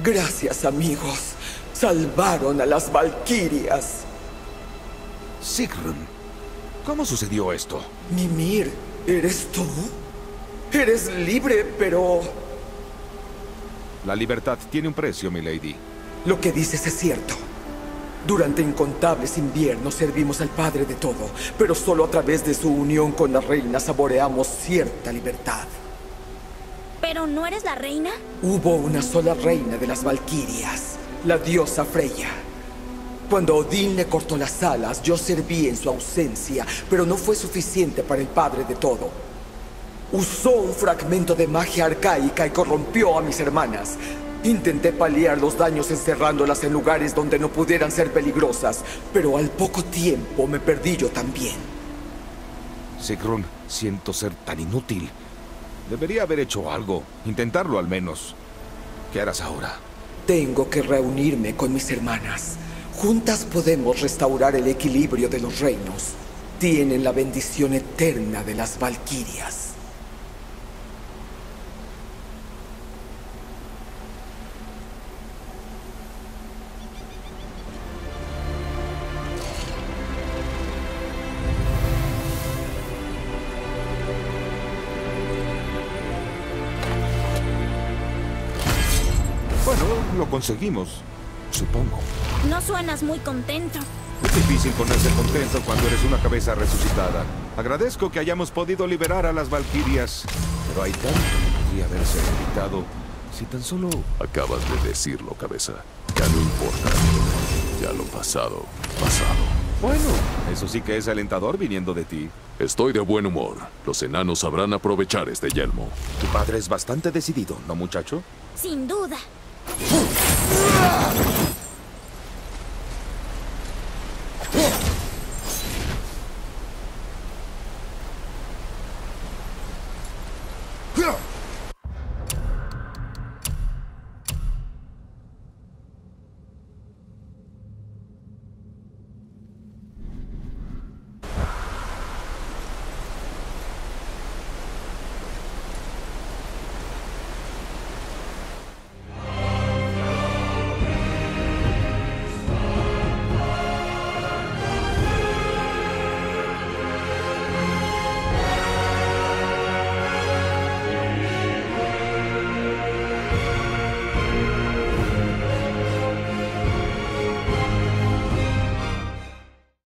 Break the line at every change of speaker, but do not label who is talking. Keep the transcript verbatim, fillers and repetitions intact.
Gracias, amigos. Salvaron a las Valquirias.
Sigrun, ¿cómo sucedió esto?
Mimir, ¿eres tú? Eres libre, pero...
La libertad tiene un precio, milady.
Lo que dices es cierto. Durante incontables inviernos servimos al Padre de todo, pero solo a través de su unión con la reina saboreamos cierta libertad.
¿Pero no eres la reina?
Hubo una sola reina de las Valquirias, la diosa Freya. Cuando Odín le cortó las alas, yo serví en su ausencia, pero no fue suficiente para el Padre de todo. Usó un fragmento de magia arcaica y corrompió a mis hermanas. Intenté paliar los daños encerrándolas en lugares donde no pudieran ser peligrosas, pero al poco tiempo me perdí yo también.
Sigrun, siento ser tan inútil. Debería haber hecho algo, intentarlo al menos. ¿Qué harás ahora?
Tengo que reunirme con mis hermanas. Juntas podemos restaurar el equilibrio de los reinos. Tienen la bendición eterna de las Valquirias.
Bueno, lo conseguimos, supongo.
No suenas muy contento.
Es difícil ponerse contento cuando eres una cabeza resucitada. Agradezco que hayamos podido liberar a las Valquirias, pero hay tanto que podría haberse evitado si tan solo...
Acabas de decirlo, cabeza. Ya no importa. Ya lo pasado, pasado.
Bueno, eso sí que es alentador viniendo de ti.
Estoy de buen humor. Los enanos sabrán aprovechar este yelmo.
Tu padre es bastante decidido, ¿no, muchacho?
Sin duda.
¡Ah!